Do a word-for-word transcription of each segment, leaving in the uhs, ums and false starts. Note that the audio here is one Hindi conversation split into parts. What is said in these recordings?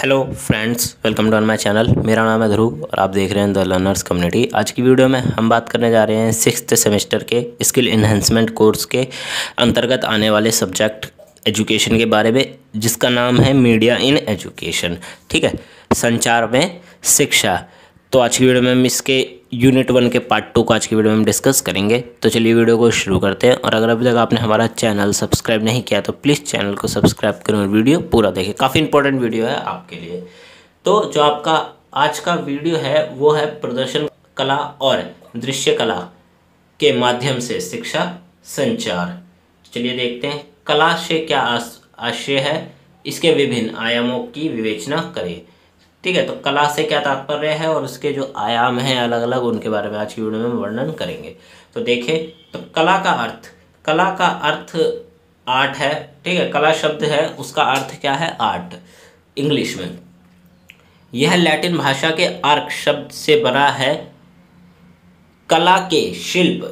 Hello friends, welcome to on my channel. मेरा नाम है ध्रुव और आप देख रहे हैं द लर्नर्स कम्युनिटी। आज की वीडियो में हम बात करने जा रहे हैं सिक्स्थ सेमेस्टर के स्किल इन्हेंसमेंट कोर्स के अंतर्गत आने वाले सब्जेक्ट एजुकेशन के बारे में, जिसका नाम है मीडिया इन एजुकेशन। ठीक है, संचार में शिक्षा। तो आज की वीडियो में हम इसके यूनिट वन के पार्ट टू को आज की वीडियो में हम डिस्कस करेंगे। तो चलिए वीडियो को शुरू करते हैं। और अगर अभी तक आपने हमारा चैनल सब्सक्राइब नहीं किया तो प्लीज़ चैनल को सब्सक्राइब करें और वीडियो पूरा देखें, काफ़ी इंपॉर्टेंट वीडियो है आपके लिए। तो जो आपका आज का वीडियो है वो है प्रदर्शन कला और दृश्य कला के माध्यम से शिक्षा संचार। चलिए देखते हैं कला से क्या आशय है, इसके विभिन्न आयामों की विवेचना करें। ठीक है, तो कला से क्या तात्पर्य है और उसके जो आयाम हैं अलग अलग, उनके बारे में आज की वीडियो में वर्णन करेंगे। तो देखें, तो कला का अर्थ कला का अर्थ आर्ट है। ठीक है, कला शब्द है, उसका अर्थ क्या है? आर्ट इंग्लिश में। यह लैटिन भाषा के आर्क शब्द से बना है। कला के शिल्प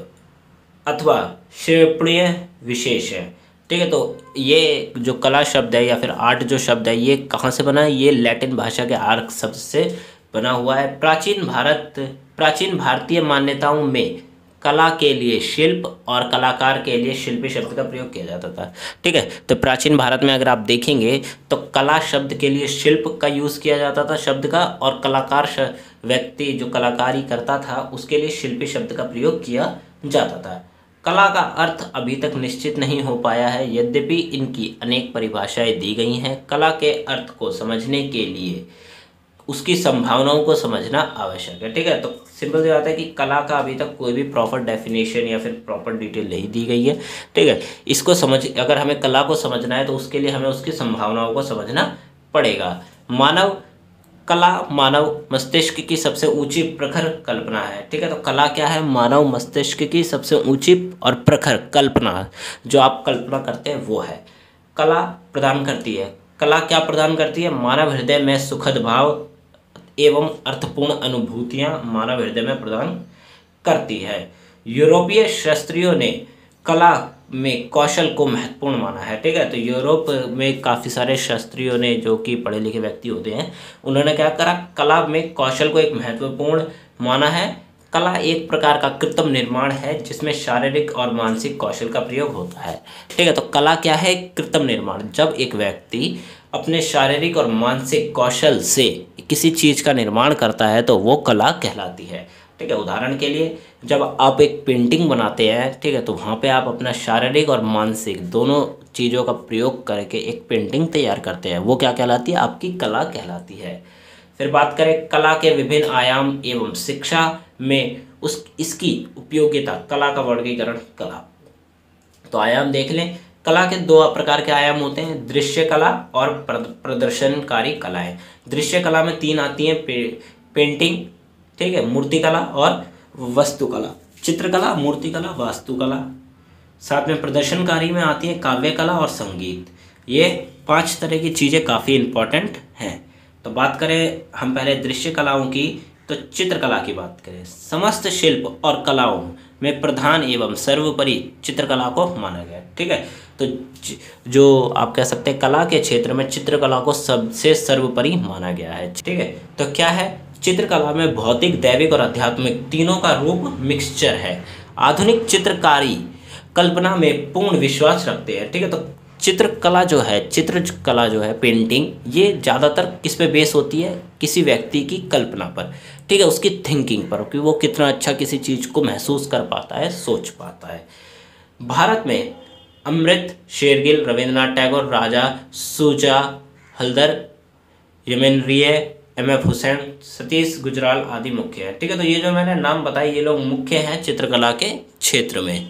अथवा शिल्पीय विशेष है। ठीक है, तो ये जो कला शब्द है या फिर आर्ट जो शब्द है, ये कहाँ से बना है? ये लैटिन भाषा के आर्क शब्द से बना हुआ है। प्राचीन भारत प्राचीन भारतीय मान्यताओं में कला के लिए शिल्प और कलाकार के लिए शिल्पी शब्द का प्रयोग किया जाता था। ठीक है, तो प्राचीन भारत में अगर आप देखेंगे तो कला शब्द के लिए शिल्प का यूज़ किया जाता था शब्द का, और कलाकार व्यक्ति जो कलाकारी करता था उसके लिए शिल्पी शब्द का प्रयोग किया जाता था। कला का अर्थ अभी तक निश्चित नहीं हो पाया है, यद्यपि इनकी अनेक परिभाषाएं दी गई हैं। कला के अर्थ को समझने के लिए उसकी संभावनाओं को समझना आवश्यक है। ठीक है, तो सिंपल सी बात है कि कला का अभी तक कोई भी प्रॉपर डेफिनेशन या फिर प्रॉपर डिटेल नहीं दी गई है। ठीक है, इसको समझ अगर हमें कला को समझना है तो उसके लिए हमें उसकी संभावनाओं को समझना पड़ेगा। मानव कला मानव मस्तिष्क की सबसे ऊंची प्रखर कल्पना है। ठीक है, तो कला क्या है? मानव मस्तिष्क की सबसे ऊंची और प्रखर कल्पना, जो आप कल्पना करते हैं वो है। कला प्रदान करती है कला क्या प्रदान करती है? मानव हृदय में सुखद भाव एवं अर्थपूर्ण अनुभूतियां मानव हृदय में प्रदान करती है। यूरोपीय शास्त्रियों ने कला में कौशल को महत्वपूर्ण माना है। ठीक है, तो यूरोप में काफ़ी सारे शास्त्रियों ने, जो कि पढ़े लिखे व्यक्ति होते हैं, उन्होंने क्या करा? कला में कौशल को एक महत्वपूर्ण माना है। कला एक प्रकार का कृत्रिम निर्माण है जिसमें शारीरिक और मानसिक कौशल का प्रयोग होता है। ठीक है, तो कला क्या है? कृत्रिम निर्माण। जब एक व्यक्ति अपने शारीरिक और मानसिक कौशल से किसी चीज़ का निर्माण करता है तो वो कला कहलाती है। ठीक है, उदाहरण के लिए जब आप एक पेंटिंग बनाते हैं, ठीक है, तो वहाँ पे आप अपना शारीरिक और मानसिक दोनों चीज़ों का प्रयोग करके एक पेंटिंग तैयार करते हैं, वो क्या कहलाती है? आपकी कला कहलाती है। फिर बात करें कला के विभिन्न आयाम एवं शिक्षा में उस इसकी उपयोगिता। कला का वर्गीकरण कला, तो आयाम देख लें। कला के दो प्रकार के आयाम होते हैं, दृश्य कला और प्रदर्शनकारी कलाएं। दृश्य कला में तीन आती हैं, पे, पेंटिंग, ठीक है, मूर्तिकला और वस्तुकला। चित्रकला, मूर्तिकला, वास्तुकला। साथ में प्रदर्शनकारी में आती है काव्य कला और संगीत। ये पांच तरह की चीज़ें काफ़ी इम्पोर्टेंट हैं। तो बात करें हम पहले दृश्य कलाओं की, तो चित्रकला की बात करें। समस्त शिल्प और कलाओं में प्रधान एवं सर्वोपरि चित्रकला को माना गया। ठीक है, तो जो आप कह सकते हैं कला के क्षेत्र में चित्रकला को सबसे सर्वोपरि माना गया है। ठीक है, तो क्या है? चित्रकला में भौतिक, दैविक और आध्यात्मिक तीनों का रूप मिक्सचर है। आधुनिक चित्रकारी कल्पना में पूर्ण विश्वास रखते हैं। ठीक है, तो चित्रकला जो है चित्रकला जो है पेंटिंग, ये ज़्यादातर किस पे बेस होती है? किसी व्यक्ति की कल्पना पर। ठीक है, उसकी थिंकिंग पर, कि वो कितना अच्छा किसी चीज़ को महसूस कर पाता है, सोच पाता है। भारत में अमृत शेरगिल, रविंद्रनाथ टैगोर, राजा सूजा हल्दर, यमुनेरिया, एम एफ हुसैन, सतीश गुजराल आदि मुख्य है। ठीक है, तो ये जो मैंने नाम बताए ये लोग मुख्य हैं चित्रकला के क्षेत्र में।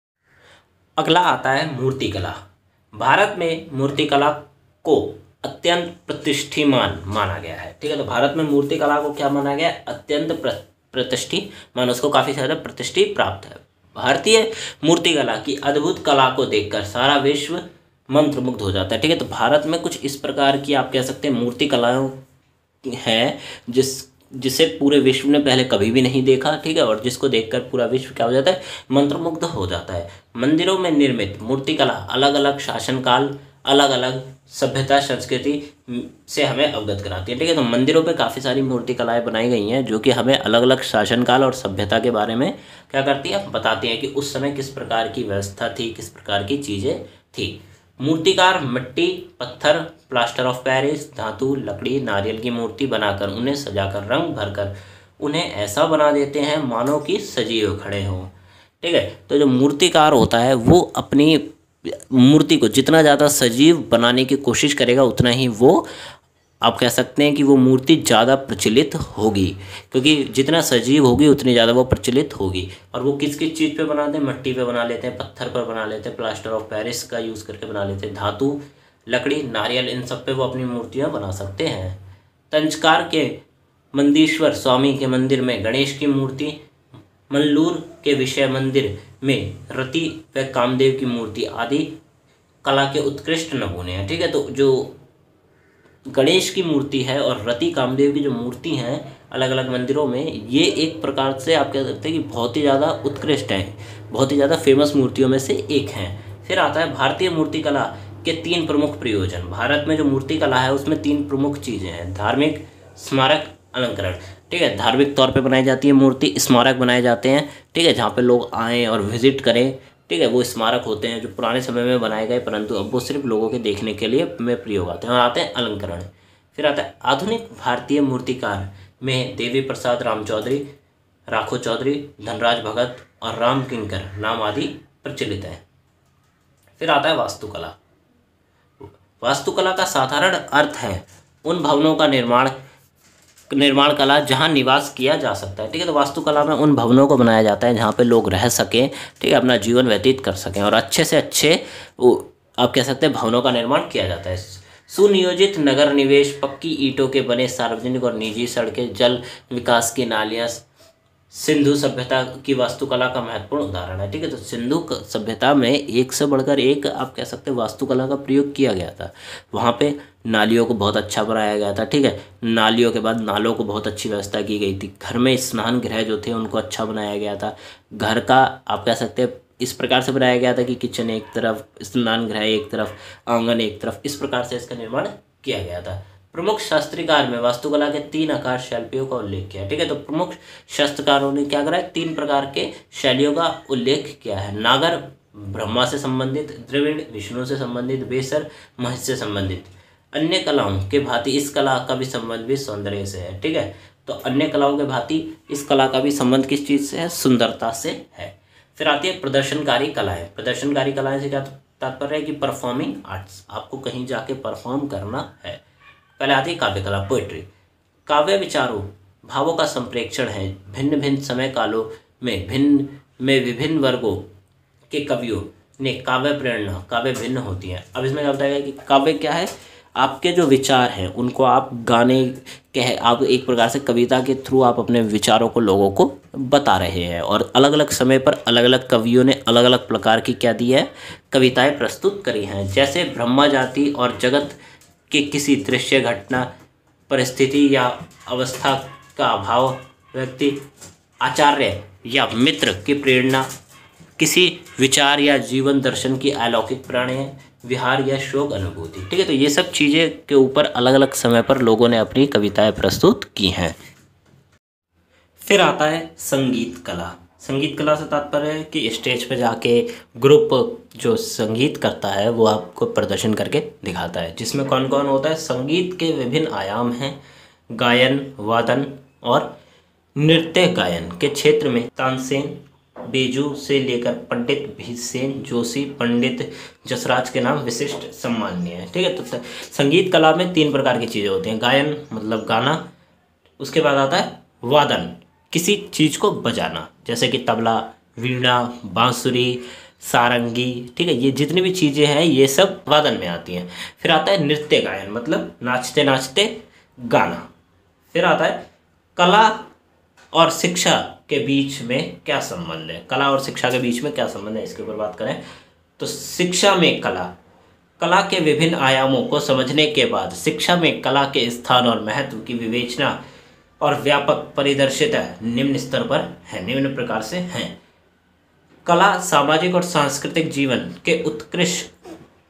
अगला आता है मूर्तिकला। भारत में मूर्तिकला को अत्यंत प्रतिष्ठिमान माना गया है। ठीक है, तो भारत में मूर्तिकला को क्या माना गया? अत्यंत प्रतिष्ठिमान, उसको काफ़ी ज़्यादा प्रतिष्ठि प्राप्त है। भारतीय मूर्तिकला की अद्भुत कला को देखकर सारा विश्व मंत्रमुग्ध हो जाता है। ठीक है, तो भारत में कुछ इस प्रकार की आप कह सकते हैं मूर्तिकलाओं है जिस जिसे पूरे विश्व ने पहले कभी भी नहीं देखा। ठीक है, और जिसको देखकर पूरा विश्व क्या हो जाता है? मंत्रमुग्ध हो जाता है। मंदिरों में निर्मित मूर्तिकला अलग अलग शासनकाल अलग अलग सभ्यता संस्कृति से हमें अवगत कराती है। ठीक है, तो मंदिरों पे काफ़ी सारी मूर्ति कलाएँ बनाई गई हैं जो कि हमें अलग अलग शासनकाल और सभ्यता के बारे में क्या करती है, बताती हैं कि उस समय किस प्रकार की व्यवस्था थी, किस प्रकार की चीज़ें थी। मूर्तिकार मिट्टी, पत्थर, प्लास्टर ऑफ पेरिस, धातु, लकड़ी, नारियल की मूर्ति बनाकर उन्हें सजाकर रंग भरकर उन्हें ऐसा बना देते हैं मानो कि सजीव खड़े हों। ठीक है, तो जो मूर्तिकार होता है वो अपनी मूर्ति को जितना ज़्यादा सजीव बनाने की कोशिश करेगा उतना ही वो, आप कह सकते हैं कि वो मूर्ति ज़्यादा प्रचलित होगी, क्योंकि जितना सजीव होगी उतनी ज़्यादा वो प्रचलित होगी। और वो किस किस चीज़ पे बनाते हैं, मिट्टी पे बना लेते हैं, पत्थर पर बना लेते हैं, प्लास्टर ऑफ पेरिस का यूज़ करके बना लेते हैं, धातु, लकड़ी, नारियल, इन सब पे वो अपनी मूर्तियाँ बना सकते हैं। तंजकार के मंदीश्वर स्वामी के मंदिर में गणेश की मूर्ति, मल्लूर के विषय मंदिर में रति व कामदेव की मूर्ति आदि कला के उत्कृष्ट नमूने हैं। ठीक है, तो जो गणेश की मूर्ति है और रति कामदेव की जो मूर्ति हैं अलग अलग मंदिरों में, ये एक प्रकार से आप कह सकते हैं कि बहुत ही ज़्यादा उत्कृष्ट हैं, बहुत ही ज़्यादा फेमस मूर्तियों में से एक हैं। फिर आता है भारतीय मूर्ति कला के तीन प्रमुख प्रयोजन। भारत में जो मूर्ति कला है उसमें तीन प्रमुख चीज़ें हैं, धार्मिक, स्मारक, अलंकरण। ठीक है, धार्मिक तौर पे बनाई जाती है मूर्ति, स्मारक बनाए जाते हैं। ठीक है, जहाँ पे लोग आएँ और विजिट करें। ठीक है, वो स्मारक होते हैं जो पुराने समय में बनाए गए परंतु अब वो सिर्फ लोगों के देखने के लिए में प्रयोग आते हैं। और आते हैं अलंकरण। फिर आता है आधुनिक भारतीय मूर्तिकार में देवी प्रसाद राम चौधरी, राखो चौधरी, धनराज भगत और राम किंकर नाम आदि प्रचलित है। फिर आता है वास्तुकला। वास्तुकला का साधारण अर्थ है उन भवनों का निर्माण निर्माण कला जहाँ निवास किया जा सकता है। ठीक है, तो वास्तुकला में उन भवनों को बनाया जाता है जहाँ पे लोग रह सकें, ठीक है, अपना जीवन व्यतीत कर सकें और अच्छे से अच्छे आप कह सकते हैं भवनों का निर्माण किया जाता है। सुनियोजित नगर निवेश, पक्की ईंटों के बने सार्वजनिक और निजी सड़कें, जल विकास की नालियाँ सिंधु सभ्यता की वास्तुकला का महत्वपूर्ण उदाहरण है। ठीक है, तो सिंधु सभ्यता में एक से बढ़कर एक आप कह सकते हैं वास्तुकला का प्रयोग किया गया था। वहाँ पे नालियों को बहुत अच्छा बनाया गया था। ठीक है, नालियों के बाद नालों को बहुत अच्छी व्यवस्था की गई थी। घर में स्नान गृह जो थे उनको अच्छा बनाया गया था। घर का आप कह सकते हैं इस प्रकार से बनाया गया था कि किचन एक तरफ, स्नान गृह एक तरफ, आंगन एक तरफ, इस प्रकार से इसका निर्माण किया गया था। प्रमुख शास्त्रीकार में वास्तुकला के तीन आकार शैलियों का उल्लेख किया है। ठीक है, तो प्रमुख शास्त्रकारों ने क्या करा है, तीन प्रकार के शैलियों का उल्लेख किया है। नागर ब्रह्मा से संबंधित, द्रविड़ विष्णु से संबंधित, बेसर महेश से संबंधित। अन्य कलाओं के भांति इस कला का भी संबंध भी सौंदर्य से है। ठीक है, तो अन्य कलाओं के भांति इस कला का भी संबंध किस चीज़ से है, सुंदरता से है। फिर आती है प्रदर्शनकारी कलाएं। प्रदर्शनकारी कलाएं से क्या तात्पर्य है कि परफॉर्मिंग आर्ट्स, आपको कहीं जाके परफॉर्म करना है। पहले आती है काव्य कला, पोइट्री। काव्य विचारों भावों का संप्रेक्षण है। भिन्न भिन्न समय कालों में भिन्न में विभिन्न वर्गों के कवियों ने काव्य प्रेरणा, काव्य भिन्न होती है। अब इसमें क्या बताया कि काव्य क्या है, आपके जो विचार हैं उनको आप गाने कह आप एक प्रकार से कविता के थ्रू आप अपने विचारों को लोगों को बता रहे हैं। और अलग अलग समय पर अलग अलग कवियों ने अलग अलग प्रकार की क्या दी है, कविताएं प्रस्तुत करी हैं। जैसे ब्रह्मा जाति और जगत के किसी दृश्य, घटना, परिस्थिति या अवस्था का अभाव, व्यक्ति, आचार्य या मित्र की प्रेरणा, किसी विचार या जीवन दर्शन की अलौकिक प्रेरणा, विहार या शोक अनुभूति। ठीक है, तो ये सब चीज़ें के ऊपर अलग अलग समय पर लोगों ने अपनी कविताएं प्रस्तुत की हैं। फिर आता है संगीत कला। संगीत कला से तात्पर्य है कि स्टेज पे जाके ग्रुप जो संगीत करता है वो आपको प्रदर्शन करके दिखाता है, जिसमें कौन कौन होता है। संगीत के विभिन्न आयाम हैं, गायन, वादन और नृत्य। गायन के क्षेत्र में तानसेन, बेजू से लेकर पंडित भीमसेन जोशी, पंडित जसराज के नाम विशिष्ट सम्माननीय है। ठीक है, तो संगीत कला में तीन प्रकार की चीज़ें होती हैं। गायन मतलब गाना, उसके बाद आता है वादन, किसी चीज़ को बजाना, जैसे कि तबला, वीणा, बांसुरी, सारंगी। ठीक है, ये जितनी भी चीज़ें हैं ये सब वादन में आती हैं। फिर आता है नृत्य गायन, मतलब नाचते नाचते गाना। फिर आता है कला और शिक्षा के बीच में क्या संबंध है। कला और शिक्षा के बीच में क्या संबंध है, इसके ऊपर बात करें तो शिक्षा में कला, कला के विभिन्न आयामों को समझने के बाद शिक्षा में कला के स्थान और महत्व की विवेचना और व्यापक परिदर्शिता निम्न स्तर पर है, निम्न प्रकार से हैं। कला सामाजिक और सांस्कृतिक जीवन के उत्कृष्ट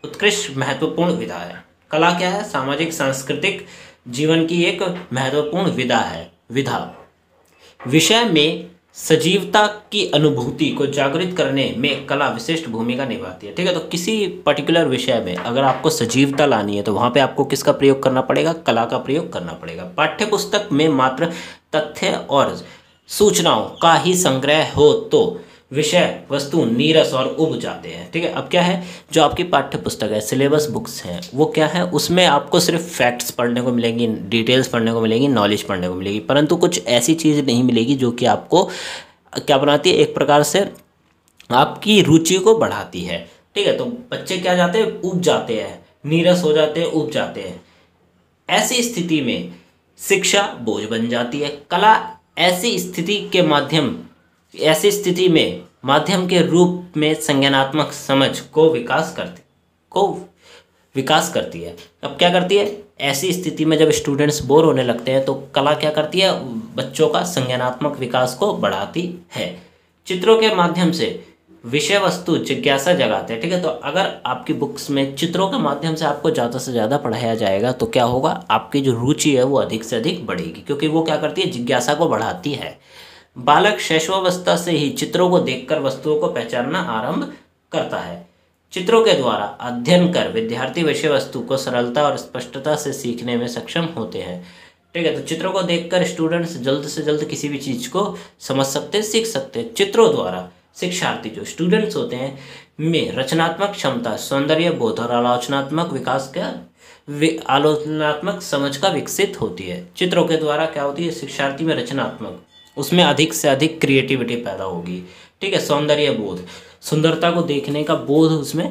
उत्कृष्ट महत्वपूर्ण विधा है। कला क्या है? सामाजिक सांस्कृतिक जीवन की एक महत्वपूर्ण विधा है विधा विषय में सजीवता की अनुभूति को जागृत करने में कला विशिष्ट भूमिका निभाती है। ठीक है, तो किसी पर्टिकुलर विषय में अगर आपको सजीवता लानी है तो वहाँ पे आपको किसका प्रयोग करना पड़ेगा? कला का प्रयोग करना पड़ेगा। पाठ्य पुस्तक में मात्र तथ्य और सूचनाओं का ही संग्रह हो तो विषय वस्तु नीरस और उब जाते हैं। ठीक है, अब क्या है, जो आपकी पाठ्य पुस्तक है, सिलेबस बुक्स हैं, वो क्या है, उसमें आपको सिर्फ फैक्ट्स पढ़ने को मिलेंगी, डिटेल्स पढ़ने को मिलेगी, नॉलेज पढ़ने को मिलेगी, परंतु कुछ ऐसी चीज़ नहीं मिलेगी जो कि आपको क्या बनाती है, एक प्रकार से आपकी रुचि को बढ़ाती है। ठीक है, तो बच्चे क्या जाते हैं, उब जाते हैं, नीरस हो जाते हैं, उब जाते हैं। ऐसी स्थिति में शिक्षा बोझ बन जाती है। कला ऐसी स्थिति के माध्यम ऐसी स्थिति में माध्यम के रूप में संज्ञानात्मक समझ को विकास करती को विकास करती है। अब क्या करती है, ऐसी स्थिति में जब स्टूडेंट्स बोर होने लगते हैं तो कला क्या करती है, बच्चों का संज्ञानात्मक विकास को बढ़ाती है। चित्रों के माध्यम से विषय वस्तु जिज्ञासा जगाते हैं। ठीक है, तो अगर आपकी बुक्स में चित्रों के माध्यम से आपको ज़्यादा से ज़्यादा पढ़ाया जाएगा तो क्या होगा, आपकी जो रुचि है वो अधिक से अधिक बढ़ेगी, क्योंकि वो क्या करती है, जिज्ञासा को बढ़ाती है। बालक शैशवावस्था से ही चित्रों को देखकर वस्तुओं को पहचानना आरंभ करता है। चित्रों के द्वारा अध्ययन कर विद्यार्थी विषय वस्तु को सरलता और स्पष्टता से सीखने में सक्षम होते हैं। ठीक है, तो चित्रों को देखकर स्टूडेंट्स जल्द से जल्द किसी भी चीज़ को समझ सकते हैं, सीख सकते हैं। चित्रों द्वारा शिक्षार्थी जो स्टूडेंट्स होते हैं में रचनात्मक क्षमता, सौंदर्य बोध और आलोचनात्मक विकास का आलोचनात्मक समझ का विकसित होती है। चित्रों के द्वारा क्या होती है, शिक्षार्थी में रचनात्मक, उसमें अधिक से अधिक क्रिएटिविटी पैदा होगी। ठीक है, सौंदर्य बोध, सुंदरता को देखने का बोध उसमें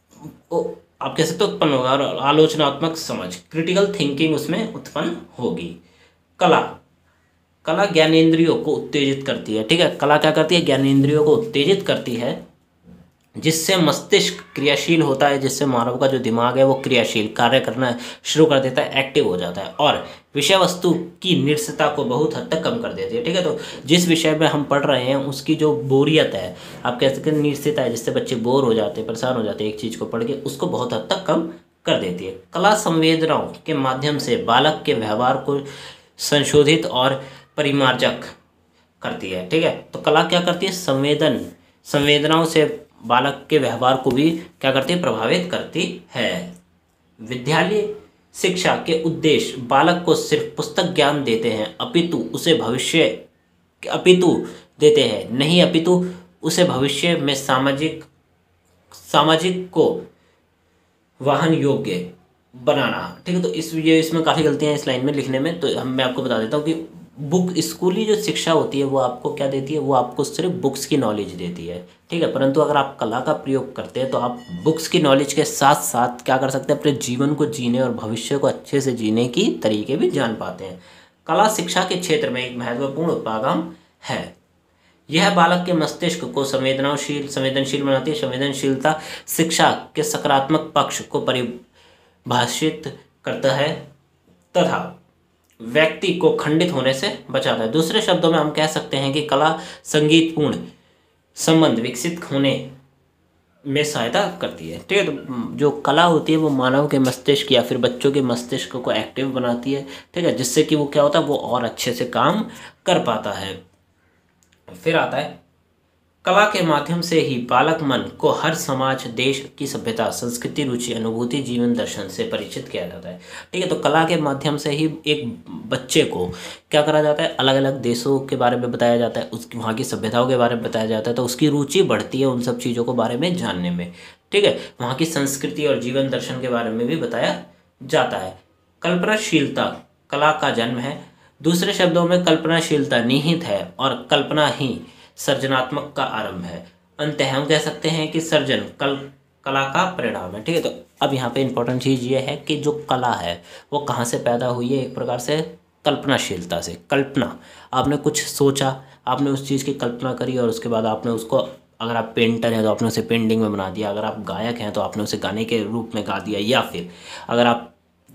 आप कह सकते हो उत्पन्न होगा, और आलोचनात्मक समझ, क्रिटिकल थिंकिंग उसमें उत्पन्न होगी। कला कला ज्ञानेंद्रियों को उत्तेजित करती है। ठीक है, कला क्या करती है, ज्ञानेंद्रियों को उत्तेजित करती है, जिससे मस्तिष्क क्रियाशील होता है, जिससे मानव का जो दिमाग है वो क्रियाशील कार्य करना शुरू कर देता है, एक्टिव हो जाता है, और विषय वस्तु की निरसता को बहुत हद तक कम कर देती है। ठीक है, तो जिस विषय में हम पढ़ रहे हैं उसकी जो बोरियत है, आप कह सकते हैं निरसता है, जिससे बच्चे बोर हो जाते हैं, परेशान हो जाते हैं एक चीज़ को पढ़ के, उसको बहुत हद तक कम कर देती है। कला संवेदनाओं के माध्यम से बालक के व्यवहार को संशोधित और परिमार्जक करती है। ठीक है, तो कला क्या करती है, संवेदन संवेदनाओं से बालक के व्यवहार को भी क्या करती है, प्रभावित करती है। विद्यालय शिक्षा के उद्देश्य बालक को सिर्फ पुस्तक ज्ञान देते हैं, अपितु उसे भविष्य अपितु देते हैं नहीं अपितु उसे भविष्य में सामाजिक सामाजिक को वाहन योग्य बनाना। ठीक है, तो इस ये इसमें काफ़ी गलतियां इस लाइन में लिखने में, तो हम मैं आपको बता देता हूँ कि बुक स्कूली जो शिक्षा होती है वो आपको क्या देती है, वो आपको सिर्फ बुक्स की नॉलेज देती है। ठीक है, परंतु अगर आप कला का प्रयोग करते हैं तो आप बुक्स की नॉलेज के साथ साथ क्या कर सकते हैं, अपने जीवन को जीने और भविष्य को अच्छे से जीने की तरीके भी जान पाते हैं। कला शिक्षा के क्षेत्र में एक महत्वपूर्ण उपागम है। यह बालक के मस्तिष्क को संवेदनशील संवेदनशील बनाती है। संवेदनशीलता शिक्षा के सकारात्मक पक्ष को परिभाषित करता है तथा व्यक्ति को खंडित होने से बचाता है। दूसरे शब्दों में हम कह सकते हैं कि कला संगीतपूर्ण संबंध विकसित होने में सहायता करती है। ठीक है, तो जो कला होती है वो मानव के मस्तिष्क या फिर बच्चों के मस्तिष्क को एक्टिव बनाती है। ठीक है, जिससे कि वो क्या होता है, वो और अच्छे से काम कर पाता है। फिर आता है, कला के माध्यम से ही बालक मन को हर समाज, देश की सभ्यता, संस्कृति, रुचि, अनुभूति, जीवन दर्शन से परिचित किया जाता है। ठीक है, तो कला के माध्यम से ही एक बच्चे को क्या करा जाता है, अलग अलग देशों के बारे में बताया जाता है, उसकी वहाँ की सभ्यताओं के बारे में बताया जाता है, तो उसकी रुचि बढ़ती है उन सब चीज़ों के बारे में जानने में। ठीक है, वहाँ की संस्कृति और जीवन दर्शन के बारे में भी बताया जाता है। कल्पनाशीलता कला का जन्म है। दूसरे शब्दों में कल्पनाशीलता निहित है और कल्पना ही सृजनात्मक का आरंभ है। अंत हम कह सकते हैं कि सृजन कल कला का परिणाम है। ठीक है, तो अब यहाँ पे इंपॉर्टेंट चीज़ ये है कि जो कला है वो कहाँ से पैदा हुई है, एक प्रकार से कल्पनाशीलता से। कल्पना, आपने कुछ सोचा, आपने उस चीज़ की कल्पना करी और उसके बाद आपने उसको, अगर आप पेंटर हैं तो आपने उसे पेंटिंग में बना दिया, अगर आप गायक हैं तो आपने उसे गाने के रूप में गा दिया, या फिर अगर आप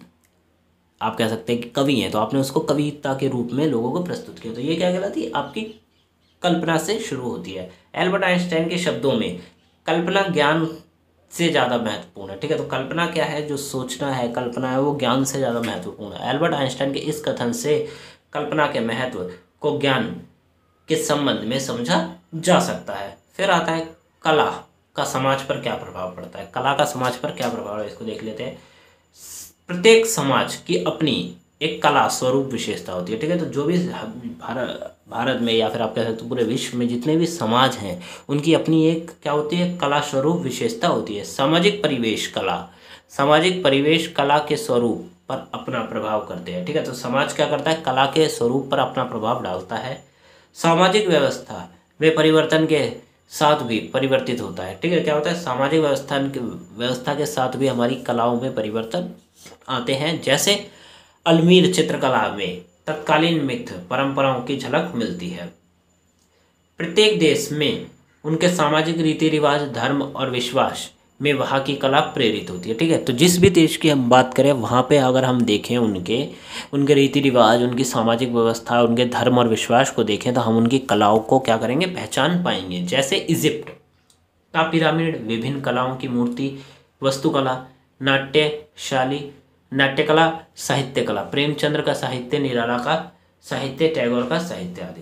आप कह सकते हैं कि कवि हैं तो आपने उसको कविता के रूप में लोगों को प्रस्तुत किया। तो ये क्या कहलाती है, आपकी कल्पना से शुरू होती है। एल्बर्ट आइंस्टाइन के शब्दों में कल्पना ज्ञान से ज़्यादा महत्वपूर्ण है। ठीक है, तो कल्पना क्या है, जो सोचना है, कल्पना है, वो ज्ञान से ज़्यादा महत्वपूर्ण है। एल्बर्ट आइंस्टाइन के इस कथन से कल्पना के महत्व को ज्ञान के संबंध में समझा जा सकता है। फिर आता है कला का समाज पर क्या प्रभाव पड़ता है। कला का समाज पर क्या प्रभाव है, इसको देख लेते हैं। प्रत्येक समाज की अपनी एक कला स्वरूप विशेषता होती है। ठीक है, तो जो भी भारत भारत में या फिर आप कह सकते हो पूरे विश्व में जितने भी समाज हैं, उनकी अपनी एक क्या होती है, कला स्वरूप विशेषता होती है। सामाजिक परिवेश कला सामाजिक परिवेश कला के स्वरूप पर अपना प्रभाव करते हैं। ठीक है, तो समाज क्या करता है, कला के स्वरूप पर अपना प्रभाव डालता है। सामाजिक व्यवस्था वे परिवर्तन के साथ भी परिवर्तित होता है। ठीक है, क्या होता है, सामाजिक व्यवस्था के व्यवस्था के साथ भी हमारी कलाओं में परिवर्तन आते हैं। जैसे अल्मीर चित्रकला में तत्कालीन मिथ परंपराओं की झलक मिलती है। प्रत्येक देश में उनके सामाजिक रीति रिवाज, धर्म और विश्वास में वहाँ की कला प्रेरित होती है। ठीक है, तो जिस भी देश की हम बात करें, वहाँ पे अगर हम देखें उनके उनके रीति रिवाज, उनकी सामाजिक व्यवस्था, उनके धर्म और विश्वास को देखें, तो हम उनकी कलाओं को क्या करेंगे, पहचान पाएंगे। जैसे इजिप्ट का पिरामिड, विभिन्न कलाओं की मूर्ति, वास्तुकला, नाट्यशाली नाट्यकला, साहित्य कला, प्रेमचंद्र का साहित्य, निराला का साहित्य, टैगोर का साहित्य आदि।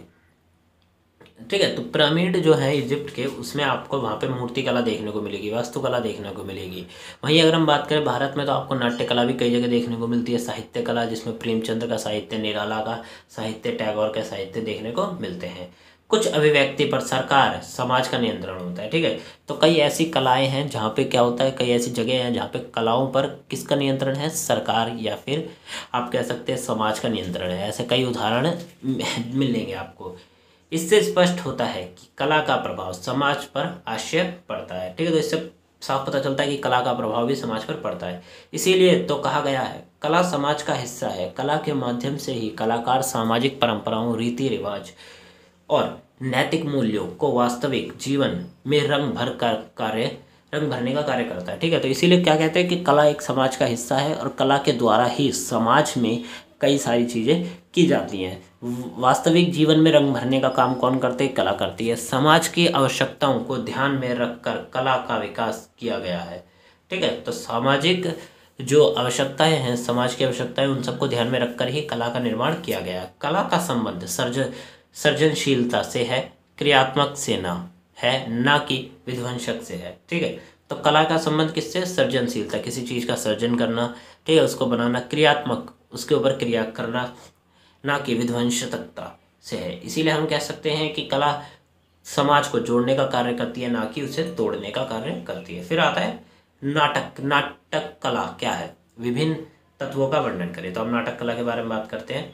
ठीक है, तो पिरामिड जो है इजिप्ट के, उसमें आपको वहाँ पे मूर्ति कला देखने को मिलेगी, वास्तुकला देखने को मिलेगी। वहीं अगर हम बात करें भारत में, तो आपको नाट्य कला भी कई जगह देखने को मिलती है, साहित्य कला जिसमें प्रेमचंद्र का साहित्य, निराला का साहित्य, टैगोर का साहित्य देखने को मिलते हैं। कुछ अभिव्यक्ति पर सरकार समाज का नियंत्रण होता है। ठीक है, तो कई ऐसी कलाएं हैं जहाँ पे क्या होता है, कई ऐसी जगह हैं जहाँ पे कलाओं पर किसका नियंत्रण है, सरकार या फिर आप कह सकते हैं समाज का नियंत्रण है। ऐसे कई उदाहरण मिलेंगे आपको। इससे स्पष्ट होता है कि कला का प्रभाव समाज पर अवश्य पड़ता है। ठीक है, तो इससे साफ पता चलता है कि कला का प्रभाव भी समाज पर पड़ता है। इसीलिए तो कहा गया है, कला समाज का हिस्सा है। कला के माध्यम से ही कलाकार सामाजिक परंपराओं, रीति रिवाज और नैतिक मूल्यों को वास्तविक जीवन में रंग भर कर कार्य रंग भरने का कार्य करता है। ठीक है, तो इसीलिए क्या कहते हैं कि कला एक समाज का हिस्सा है और कला के द्वारा ही समाज में कई सारी चीज़ें की जाती हैं। वास्तविक जीवन में रंग भरने का काम कौन करते हैं, कला करती है। समाज की आवश्यकताओं को ध्यान में रखकर कला का विकास किया गया है। ठीक है, तो सामाजिक जो आवश्यकताएं हैं, समाज की आवश्यकताएं, उन सबको ध्यान में रखकर ही कला का निर्माण किया गया है। कला का संबंध सर्जन सृजनशीलता से है, क्रियात्मक से ना है, ना कि विध्वंसक से है। ठीक है, तो कला का संबंध किससे, सृजनशीलता, किसी चीज़ का सर्जन करना, ठीक है, उसको बनाना, क्रियात्मक, उसके ऊपर क्रिया करना, ना कि विध्वंसकता से है। इसीलिए हम कह सकते हैं कि कला समाज को जोड़ने का कार्य करती है, ना कि उसे तोड़ने का कार्य करती है। फिर आता है नाटक। नाटक कला क्या है, विभिन्न तत्वों का वर्णन करें। तो हम नाटक कला के बारे में बात करते हैं।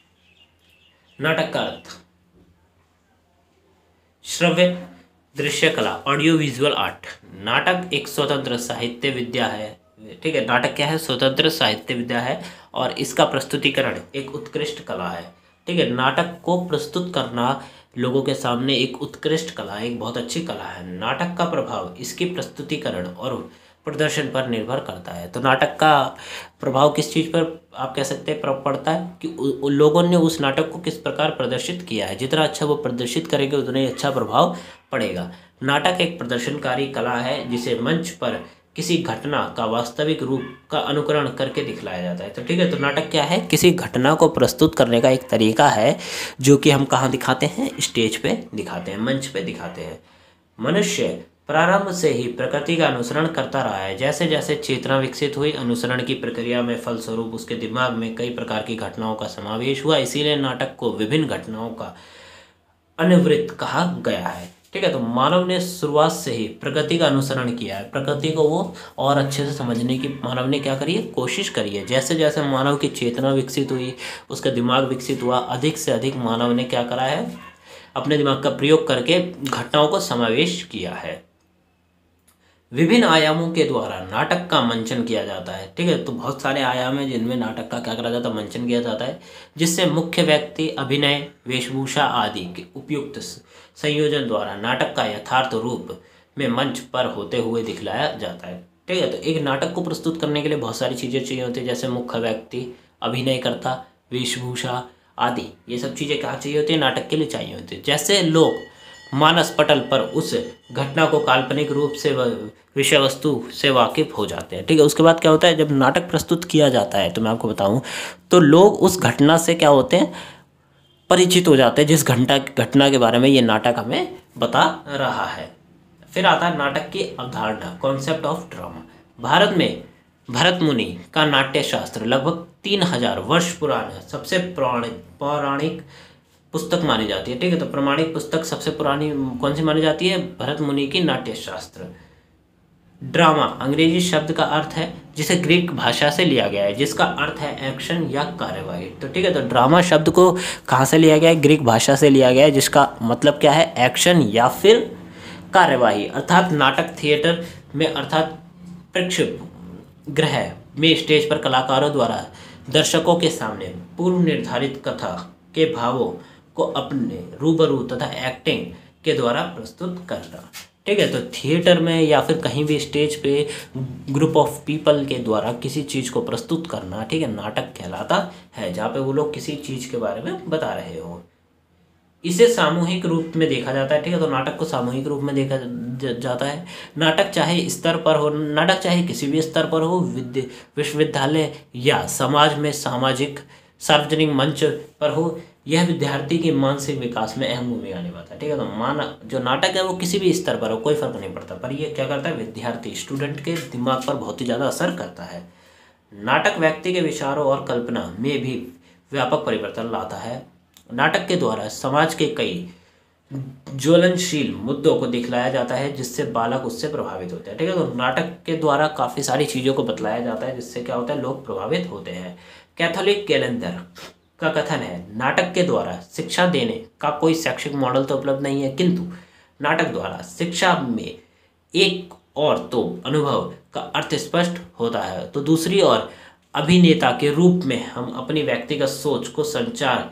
नाटक का अर्थ श्रव्य दृश्य कला, ऑडियो विजुअल आर्ट। नाटक एक स्वतंत्र साहित्य विद्या है। ठीक है, नाटक क्या है, स्वतंत्र साहित्य विद्या है और इसका प्रस्तुतिकरण एक उत्कृष्ट कला है। ठीक है, नाटक को प्रस्तुत करना लोगों के सामने एक उत्कृष्ट कला है, एक बहुत अच्छी कला है। नाटक का प्रभाव इसकी प्रस्तुतिकरण और प्रदर्शन पर निर्भर करता है। तो नाटक का प्रभाव किस चीज़ पर आप कह सकते हैं पड़ता है कि उन लोगों ने उस नाटक को किस प्रकार प्रदर्शित किया है। जितना अच्छा वो प्रदर्शित करेंगे उतना ही अच्छा प्रभाव पड़ेगा। नाटक एक प्रदर्शनकारी कला है जिसे मंच पर किसी घटना का वास्तविक रूप का अनुकरण करके दिखलाया जाता है। तो ठीक है, तो नाटक क्या है, किसी घटना को प्रस्तुत करने का एक तरीका है जो कि हम कहाँ दिखाते हैं, स्टेज पे दिखाते हैं, मंच पे दिखाते हैं। मनुष्य प्रारंभ से ही प्रकृति का अनुसरण करता रहा है। जैसे जैसे चेतना विकसित हुई, अनुसरण की प्रक्रिया में फलस्वरूप उसके दिमाग में कई प्रकार की घटनाओं का समावेश हुआ। इसीलिए नाटक को विभिन्न घटनाओं का अनुवृत्त कहा गया है। ठीक है, तो मानव ने शुरुआत से ही प्रकृति का अनुसरण किया है। प्रकृति को वो और अच्छे से समझने की मानव ने क्या करी है, कोशिश करी है। जैसे जैसे मानव की चेतना विकसित हुई, उसका दिमाग विकसित हुआ, अधिक से अधिक मानव ने क्या करा है, अपने दिमाग का प्रयोग करके घटनाओं को समावेश किया है। विभिन्न आयामों के द्वारा नाटक का मंचन किया जाता है। ठीक है, तो बहुत सारे आयाम हैं जिनमें नाटक का क्या करा जाता है, मंचन किया जाता है, जिससे मुख्य व्यक्ति, अभिनय, वेशभूषा आदि के उपयुक्त संयोजन द्वारा नाटक का यथार्थ रूप में मंच पर होते हुए दिखलाया जाता है। ठीक है, तो एक नाटक को प्रस्तुत करने के लिए बहुत सारी चीज़ें चाहिए होती है, जैसे मुख्य व्यक्ति, अभिनयकर्ता, वेशभूषा आदि। ये सब चीज़ें कहाँ चाहिए होती है, नाटक के लिए चाहिए होती है। जैसे लोग मानस पटल पर उस घटना को काल्पनिक रूप से विषय वस्तु से वाकिफ हो जाते हैं। ठीक है, उसके बाद क्या होता है, जब नाटक प्रस्तुत किया जाता है तो मैं आपको बताऊं तो लोग उस घटना से क्या होते हैं, परिचित हो जाते हैं, जिस घंटा घटना के बारे में ये नाटक हमें बता रहा है। फिर आता है नाटक की अवधारणा, कॉन्सेप्ट ऑफ ड्रामा। भारत में भरत मुनि का नाट्य शास्त्र लगभग तीन हजार वर्ष पुराना सबसे पौराणिक पौराणिक पुस्तक मानी जाती है। ठीक है, तो प्रमाणिक पुस्तक सबसे पुरानी कौन सी मानी जाती है, भरत मुनि की नाट्य शास्त्र। ड्रामा अंग्रेजी शब्द का अर्थ है जिसे ग्रीक भाषा से लिया गया है, जिसका अर्थ है एक्शन या कार्यवाही। तो ठीक है, तो ड्रामा शब्द को कहाँ से लिया गया है, ग्रीक भाषा से लिया गया है, जिसका मतलब क्या है, एक्शन या फिर कार्यवाही। अर्थात नाटक थिएटर में अर्थात प्रेक्षागृह में स्टेज पर कलाकारों द्वारा दर्शकों के सामने पूर्व निर्धारित कथा के भावों को अपने रूबरू तथा एक्टिंग के द्वारा प्रस्तुत करना। ठीक है, तो थिएटर में या फिर कहीं भी स्टेज पे ग्रुप ऑफ पीपल के द्वारा किसी चीज़ को प्रस्तुत करना, ठीक है, नाटक कहलाता है, जहाँ पे वो लोग किसी चीज़ के बारे में बता रहे हो। इसे सामूहिक रूप में देखा जाता है। ठीक है, तो नाटक को सामूहिक रूप में देखा जाता है। नाटक चाहे स्तर पर हो, नाटक चाहे किसी भी स्तर पर हो, विद्य विश्वविद्यालय या समाज में सामाजिक सार्वजनिक मंच पर हो, यह विद्यार्थी के मानसिक विकास में अहम भूमिका निभाता है। ठीक है, तो माना जो नाटक है वो किसी भी स्तर पर हो, कोई फर्क नहीं पड़ता, पर ये क्या करता है, विद्यार्थी स्टूडेंट के दिमाग पर बहुत ही ज़्यादा असर करता है। नाटक व्यक्ति के विचारों और कल्पना में भी व्यापक परिवर्तन लाता है। नाटक के द्वारा समाज के कई ज्वलनशील मुद्दों को दिखलाया जाता है, जिससे बालक उससे प्रभावित होते हैं। ठीक है, तो नाटक के द्वारा काफ़ी सारी चीज़ों को बतलाया जाता है, जिससे क्या होता है, लोग प्रभावित होते हैं। कैथोलिक कैलेंडर का कथन है, नाटक के द्वारा शिक्षा देने का कोई शैक्षिक मॉडल तो उपलब्ध नहीं है, किंतु नाटक द्वारा शिक्षा में एक और तो अनुभव का अर्थ स्पष्ट होता है, तो दूसरी ओर अभिनेता के रूप में हम अपनी व्यक्तिगत सोच को संचार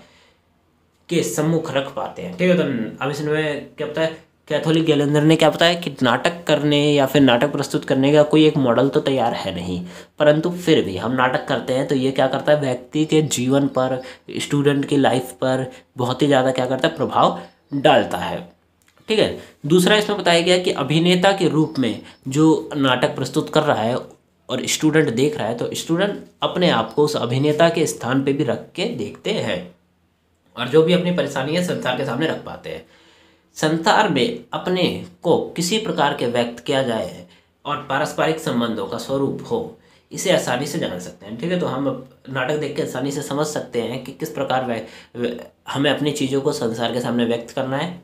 के सम्मुख रख पाते हैं। ठीक है, तो अब इसमें क्या पता है, कैथोलिक कैलेंडर ने क्या बताया कि नाटक करने या फिर नाटक प्रस्तुत करने का कोई एक मॉडल तो तैयार है नहीं, परंतु फिर भी हम नाटक करते हैं तो ये क्या करता है, व्यक्ति के जीवन पर, स्टूडेंट की लाइफ पर बहुत ही ज़्यादा क्या करता है, प्रभाव डालता है। ठीक है, दूसरा इसमें बताया गया कि अभिनेता के रूप में जो नाटक प्रस्तुत कर रहा है और स्टूडेंट देख रहा है, तो स्टूडेंट अपने आप को उस अभिनेता के स्थान पर भी रख के देखते हैं और जो भी अपनी परेशानियाँ संसार के सामने रख पाते हैं। संसार में अपने को किसी प्रकार के व्यक्त किया जाए और पारस्परिक संबंधों का स्वरूप हो, इसे आसानी से जान सकते हैं। ठीक है, तो हम नाटक देख के आसानी से समझ सकते हैं कि किस प्रकार हमें अपनी चीज़ों को संसार के सामने व्यक्त करना है।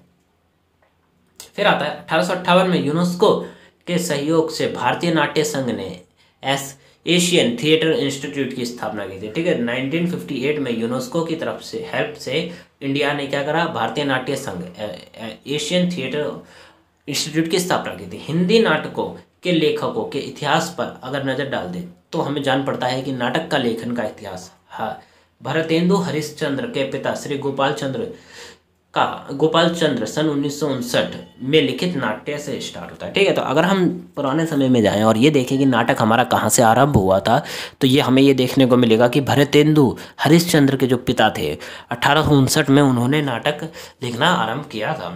फिर आता है अठारह सौ अट्ठावन में यूनेस्को के सहयोग से भारतीय नाट्य संघ ने एस एशियन थिएटर इंस्टीट्यूट की स्थापना की थी। ठीक है, नाइनटीन फिफ्टी एट में यूनेस्को की तरफ से हेल्प से इंडिया ने क्या करा, भारतीय नाट्य संघ एशियन थिएटर इंस्टीट्यूट की स्थापना की थी। हिंदी नाटकों के लेखकों के इतिहास पर अगर नज़र डाल दें तो हमें जान पड़ता है कि नाटक का लेखन का इतिहास, हाँ, भरतेंदु हरिश्चंद्र के पिता श्री गोपाल चंद्र का गोपाल चंद्र सन उन्नीस सौ उनसठ में लिखित नाट्य से स्टार्ट होता है। ठीक है, तो अगर हम पुराने समय में जाएं और ये देखें कि नाटक हमारा कहाँ से आरंभ हुआ था, तो ये हमें ये देखने को मिलेगा कि भरतेंदु हरिश्चंद्र के जो पिता थे अठारह सौ उनसठ में उन्होंने नाटक लिखना आरंभ किया था।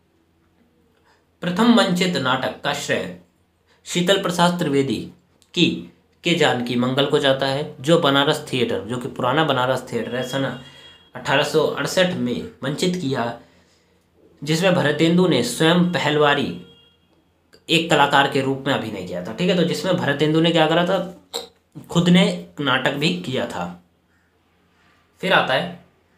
प्रथम मंचित नाटक का श्रेय शीतल प्रसाद त्रिवेदी की के जानकी मंगल को जाता है, जो बनारस थिएटर, जो कि पुराना बनारस थिएटर है, सन अठारह सौ अड़सठ में मंचित किया, जिसमें भरतेंदु ने स्वयं पहलवारी एक कलाकार के रूप में अभिनय किया था। ठीक है, तो जिसमें भरतेंदु ने क्या करा था, खुद ने नाटक भी किया था। फिर आता है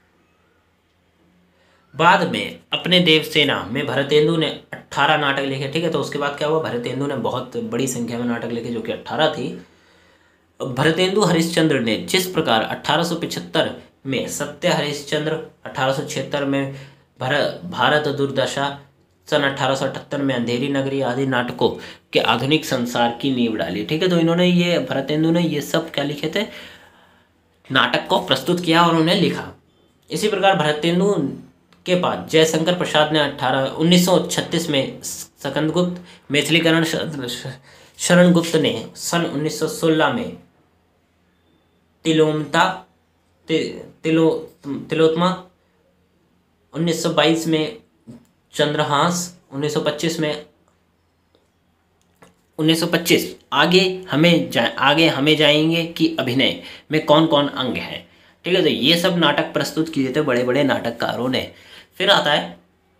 बाद में अपने देवसेना में भरतेंदु ने अट्ठारह नाटक लिखे। ठीक है, तो उसके बाद क्या हुआ, भरतेंदु ने बहुत बड़ी संख्या में नाटक लिखे, जो कि अट्ठारह थी। भरतेंदु हरिश्चंद्र ने जिस प्रकार अठारह सौ पिछहत्तर में सत्य हरिश्चंद्र, अठारह सौ छिहत्तर में भारत भारत दुर्दशा, सन अठारह सौ अठहत्तर में अंधेरी नगरी आदि नाटकों के आधुनिक संसार की नींव डाली। ठीक है, तो इन्होंने ये भरतेंदु ने ये सब क्या लिखे थे, नाटक को प्रस्तुत किया और उन्हें लिखा। इसी प्रकार भरतेंदु के बाद जयशंकर प्रसाद ने अठारह उन्नीस सौ छत्तीस में स्कंदगुप्त, मैथिलीकरण शरण गुप्त ने सन उन्नीस सौ सोलह में तिलोमता तिलो तिलोत्तमा, उन्नीस सौ बाईस में चंद्रहास उन्नीस सौ पच्चीस में उन्नीस सौ पच्चीस आगे हमें जा आगे हमें जाएंगे कि अभिनय में कौन कौन अंग हैं। ठीक है, तो ये सब नाटक प्रस्तुत किए थे बड़े बड़े नाटककारों ने। फिर आता है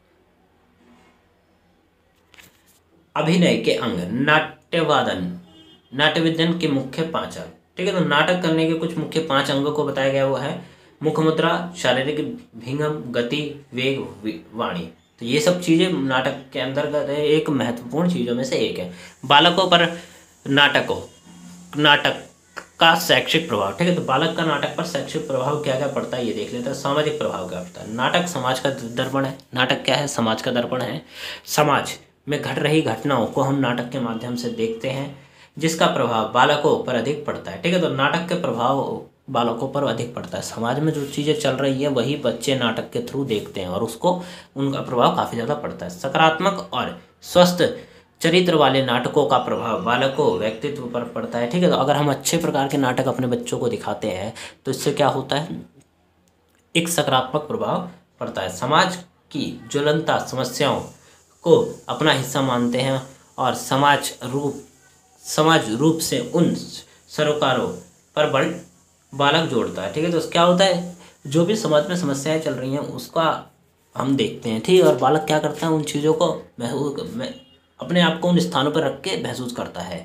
अभिनय के अंग, नाट्यवादन, नाट्य विज्ञान के मुख्य पांच अंग। ठीक है, तो नाटक करने के कुछ मुख्य पांच अंगों को बताया गया, वो है मुख मुद्रा, शारीरिक भंगिम, गति, वेग, वाणी। तो ये सब चीजें नाटक के अंतर्गत एक महत्वपूर्ण चीजों में से एक है। बालकों पर नाटकों नाटक का शैक्षिक प्रभाव। ठीक है, तो बालक का नाटक पर शैक्षिक प्रभाव क्या क्या पड़ता है ये देख लेते हैं। सामाजिक प्रभाव क्या पड़ता है। नाटक समाज का दर्पण है। नाटक क्या है? समाज का दर्पण है। समाज में घट रही घटनाओं को हम नाटक के माध्यम से देखते हैं, जिसका प्रभाव बालकों पर अधिक पड़ता है। ठीक है, तो नाटक के प्रभाव बालकों पर अधिक पड़ता है। समाज में जो चीज़ें चल रही हैं वही बच्चे नाटक के थ्रू देखते हैं और उसको उनका प्रभाव काफ़ी ज़्यादा पड़ता है। सकारात्मक और स्वस्थ चरित्र वाले नाटकों का प्रभाव बालकों व्यक्तित्व पर पड़ता है। ठीक है, तो अगर हम अच्छे प्रकार के नाटक अपने बच्चों को दिखाते हैं तो इससे क्या होता है? एक सकारात्मक प्रभाव पड़ता है। समाज की ज्वलंता समस्याओं को अपना हिस्सा मानते हैं और समाज रूप समाज रूप से उन सरोकारों पर बल बालक जोड़ता है। ठीक है, तो क्या होता है? जो भी समाज में समस्याएं चल रही हैं उसका हम देखते हैं। ठीक है, और बालक क्या करता है? उन चीज़ों को महसूस अपने आप को उन स्थानों पर रख के महसूस करता है।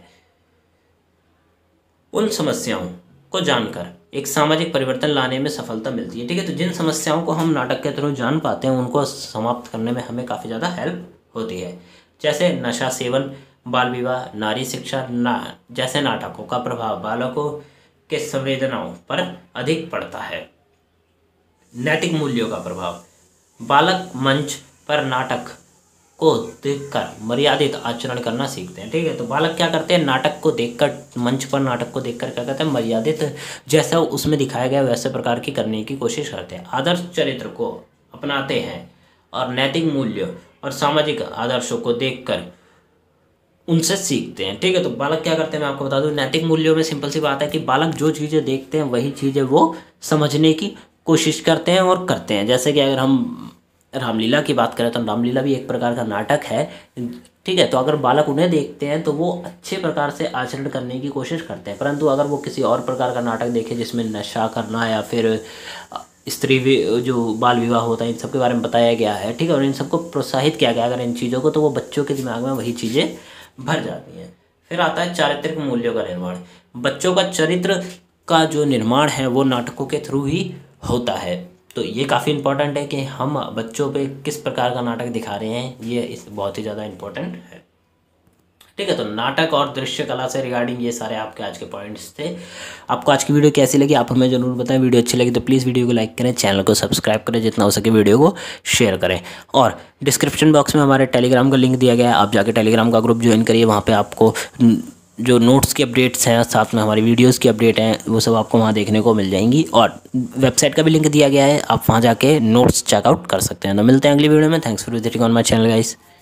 उन समस्याओं को जानकर एक सामाजिक परिवर्तन लाने में सफलता मिलती है। ठीक है, तो जिन समस्याओं को हम नाटक के थ्रू जान पाते हैं उनको समाप्त करने में हमें काफ़ी ज़्यादा हेल्प होती है। जैसे नशा सेवन, बाल विवाह, नारी शिक्षा ना जैसे नाटकों का प्रभाव बालकों के संवेदनाओं पर अधिक पड़ता है। नैतिक मूल्यों का प्रभाव। बालक मंच पर नाटक को देखकर मर्यादित आचरण करना सीखते हैं। ठीक है, तो बालक क्या करते हैं? नाटक को देखकर, मंच पर नाटक को देखकर क्या करते हैं? मर्यादित, जैसा उसमें दिखाया गया वैसे प्रकार की करने की कोशिश करते हैं। आदर्श चरित्र को अपनाते हैं और नैतिक मूल्यों और सामाजिक आदर्शों को देखकर उनसे सीखते हैं। ठीक है, तो बालक क्या करते हैं मैं आपको बता दूं। नैतिक मूल्यों में सिंपल सी बात है कि बालक जो चीज़ें देखते हैं वही चीज़ें वो समझने की कोशिश करते हैं और करते हैं। जैसे कि अगर हम रामलीला की बात करें तो रामलीला भी एक प्रकार का नाटक है। ठीक है, तो अगर बालक उन्हें देखते हैं तो वो अच्छे प्रकार से आचरण करने की कोशिश करते हैं, परंतु अगर वो किसी और प्रकार का नाटक देखें जिसमें नशा करना या फिर स्त्री जो बाल विवाह होता है इन सब के बारे में बताया गया है, ठीक है, और इन सबको प्रोत्साहित किया गया अगर इन चीज़ों को, तो वो बच्चों के दिमाग में वही चीज़ें भर जाती हैं। फिर आता है चारित्रिक मूल्यों का निर्माण। बच्चों का चरित्र का जो निर्माण है वो नाटकों के थ्रू ही होता है। तो ये काफ़ी इंपॉर्टेंट है कि हम बच्चों पे किस प्रकार का नाटक दिखा रहे हैं, ये इस बहुत ही ज़्यादा इंपॉर्टेंट है। ठीक है, तो नाटक और दृश्य कला से रिगार्डिंग ये सारे आपके आज के पॉइंट्स थे। आपको आज की वीडियो कैसी लगी आप हमें जरूर बताएं। वीडियो अच्छी लगी तो प्लीज़ वीडियो को लाइक करें, चैनल को सब्सक्राइब करें, जितना हो सके वीडियो को शेयर करें। और डिस्क्रिप्शन बॉक्स में हमारे टेलीग्राम का लिंक दिया गया है, आप जाके टेलीग्राम का ग्रुप ज्वाइन करिए। वहाँ पर आपको जो नोट्स की अपडेट्स हैं, साथ में हमारी वीडियोस की अपडेट हैं, वो सब आपको वहाँ देखने को मिल जाएंगी। और वेबसाइट का भी लिंक दिया गया है, आप वहाँ जाके नोट्स चेकआउट कर सकते हैं। तो मिलते हैं अगली वीडियो में। Thanks for visiting on my channel guys.